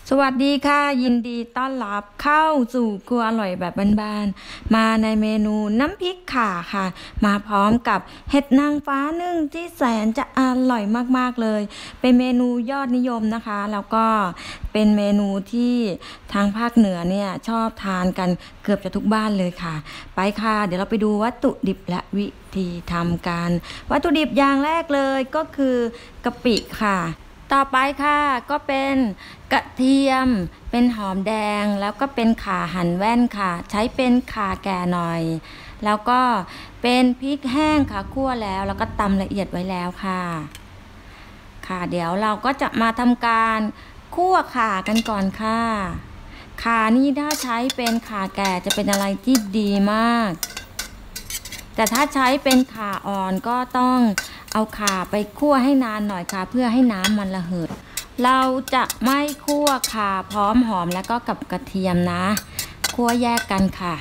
สวัสดีค่ะยินดีต้อนรับเข้าสู่ครัวอร่อยแบบบ้านๆมาในเมนูน้ำพริกข่าค่ะมาพร้อมกับเห็ดนางฟ้านึ่งที่แสนจะอร่อยมากๆเลยเป็นเมนูยอดนิยมนะคะแล้วก็เป็นเมนูที่ทางภาคเหนือเนี่ยชอบทานกันเกือบจะทุกบ้านเลยค่ะไปค่ะเดี๋ยวเราไปดูวัตถุดิบและวิธีทำกันวัตถุดิบอย่างแรกเลยก็คือกะปิค่ะต่อไปค่ะก็เป็นกระเทียมเป็นหอมแดงแล้วก็เป็นข่าหั่นแว่นค่ะใช้เป็นข่าแก่หน่อยแล้วก็เป็นพริกแห้งค่ะคั่วแล้วก็ตำละเอียดไว้แล้วค่ะเดี๋ยวเราก็จะมาทำการคั่วข่ากันก่อนค่ะข่านี่ถ้าใช้เป็นข่าแก่จะเป็นอะไรที่ดีมากแต่ถ้าใช้เป็นข่าอ่อนก็ต้องเอาข่าไปคั่วให้นานหน่อยค่ะเพื่อให้น้ำมันระเหยเราจะไม่คั่วข่าพร้อมหอมแล้วก็กับกระเทียมนะคั่วแยกกันค่ะ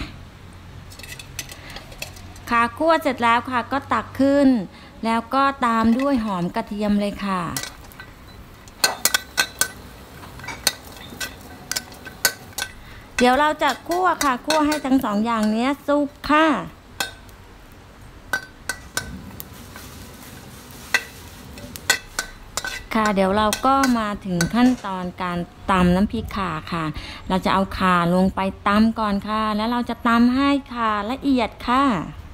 ข่าคั่วเสร็จแล้วค่ะก็ตักขึ้นแล้วก็ตามด้วยหอมกระเทียมเลยค่ะเดี๋ยวเราจะคั่วค่ะคั่วให้ทั้งสองอย่างนี้สุกค่ะเดี๋ยวเราก็มาถึงขั้นตอนการตำน้ำพริกข่าค่ะเราจะเอาข่าลงไปตำก่อนค่ะแล้วเราจะตำให้ข่าละเอียดค่ะ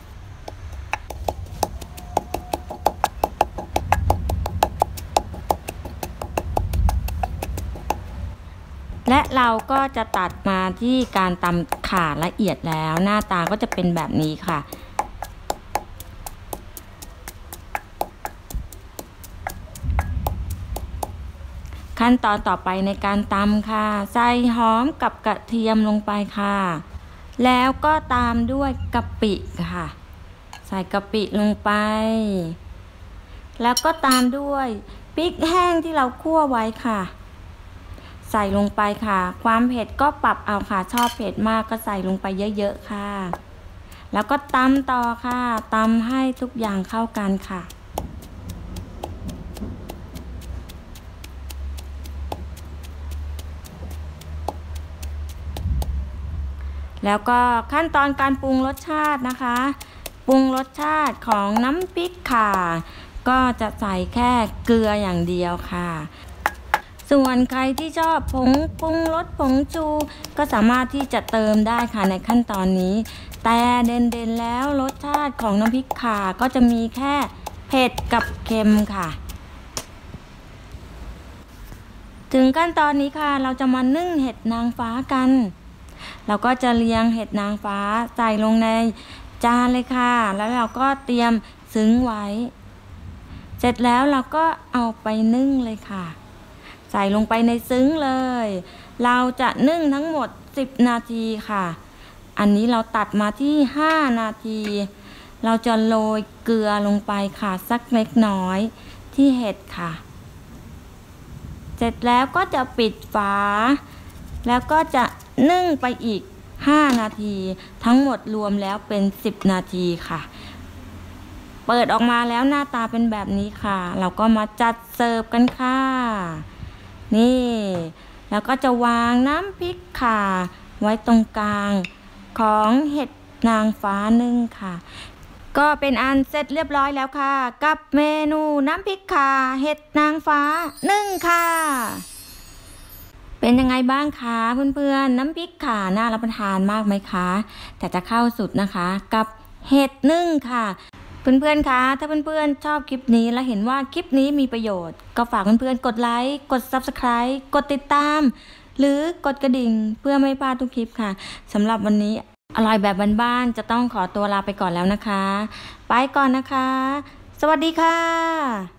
และเราก็จะตัดมาที่การตำข่าละเอียดแล้วหน้าตาก็จะเป็นแบบนี้ค่ะขั้นตอนต่อไปในการตำค่ะใส่หอมกับกระเทียมลงไปค่ะแล้วก็ตามด้วยกะปิค่ะใส่กะปิลงไปแล้วก็ตามด้วยพริกแห้งที่เราคั่วไว้ค่ะใส่ลงไปค่ะความเผ็ดก็ปรับเอาค่ะชอบเผ็ดมากก็ใส่ลงไปเยอะๆค่ะแล้วก็ตำต่อค่ะตำให้ทุกอย่างเข้ากันค่ะแล้วก็ขั้นตอนการปรุงรสชาตินะคะปรุงรสชาติของน้ำพริกข่าก็จะใส่แค่เกลืออย่างเดียวค่ะส่วนใครที่ชอบผงปรุงรสผงชูก็สามารถที่จะเติมได้ค่ะในขั้นตอนนี้แต่เด่นๆแล้วรสชาติของน้ำพริกข่าก็จะมีแค่เผ็ดกับเค็มค่ะถึงขั้นตอนนี้ค่ะเราจะมานึ่งเห็ดนางฟ้ากันเราก็จะเรียงเห็ดนางฟ้าใส่ลงในจานเลยค่ะแล้วเราก็เตรียมซึ้งไว้เสร็จแล้วเราก็เอาไปนึ่งเลยค่ะใส่ลงไปในซึ้งเลยเราจะนึ่งทั้งหมด10 นาทีค่ะอันนี้เราตัดมาที่5 นาทีเราจะโรยเกลือลงไปค่ะสักเล็กน้อยที่เห็ดค่ะเสร็จแล้วก็จะปิดฝาแล้วก็จะนึ่งไปอีก5 นาทีทั้งหมดรวมแล้วเป็น10 นาทีค่ะเปิดออกมาแล้วหน้าตาเป็นแบบนี้ค่ะเราก็มาจัดเสิร์ฟกันค่ะนี่แล้วก็จะวางน้ำพริกข่าไว้ตรงกลางของเห็ดนางฟ้านึ่งค่ะก็เป็นอันเสร็จเรียบร้อยแล้วค่ะกับเมนูน้ำพริกข่าเห็ดนางฟ้านึ่งค่ะเป็นยังไงบ้างคะเพื่อนๆน้ำพริกข่าน่ารับประทานมากไหมคะแต่จะเข้าสุดนะคะกับเห็ดนึ่งค่ะเพื่อนๆคะถ้าเพื่อนๆชอบคลิปนี้และเห็นว่าคลิปนี้มีประโยชน์ก็ฝากเพื่อนๆกดไลค์กด Subscribe กดติดตามหรือกดกระดิ่งเพื่อไม่พลาดทุกคลิปค่ะสำหรับวันนี้อร่อยแบบบ้านๆจะต้องขอตัวลาไปก่อนแล้วนะคะไปก่อนนะคะสวัสดีค่ะ